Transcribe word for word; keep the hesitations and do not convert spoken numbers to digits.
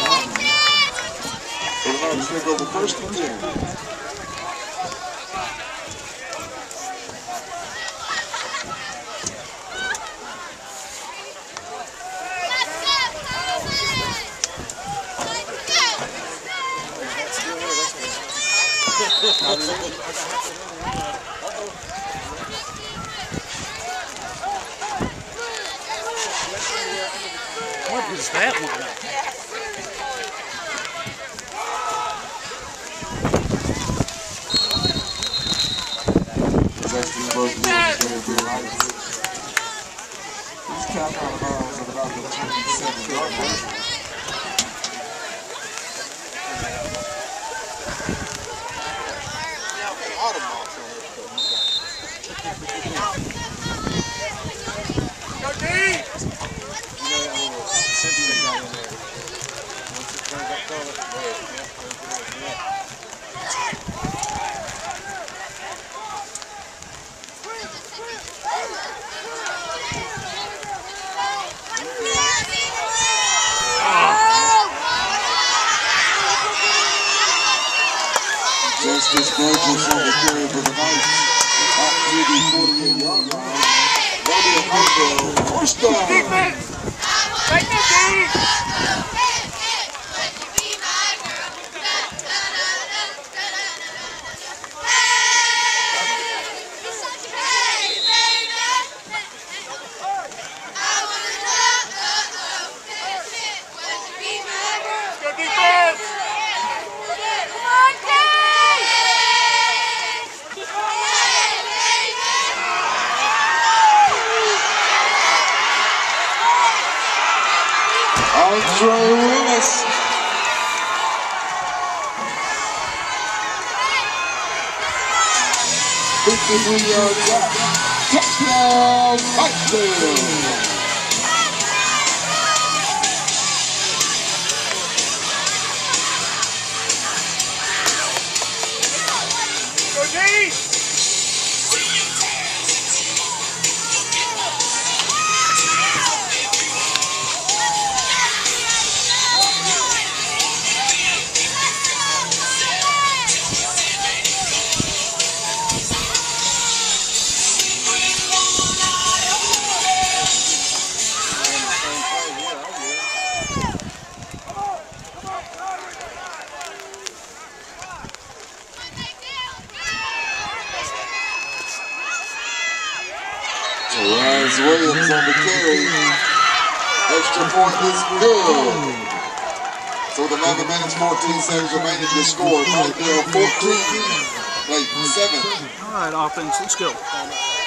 And the Knights take over first and ten. What is that one? He's tapped out of bounds at about the twenty-seven yard line. Go deep! You know that little sensor they got in there. Once it turns that color, red. Yeah, yeah. Justice Burgess on the carry for the Knights. Up to the forty-eight yard line. Romeo Hartwell, first down. Defense! Right there, Dave! Go defense! Andre Willis. fifty-three yard drop. Touchdown, Knightdale. Go deep! Chandlers Williams on the carry. Extra point is good. So with eleven minutes, fourteen seconds remaining to score. Knightdale fourteen, Clayton seven. All right, offense, let's go.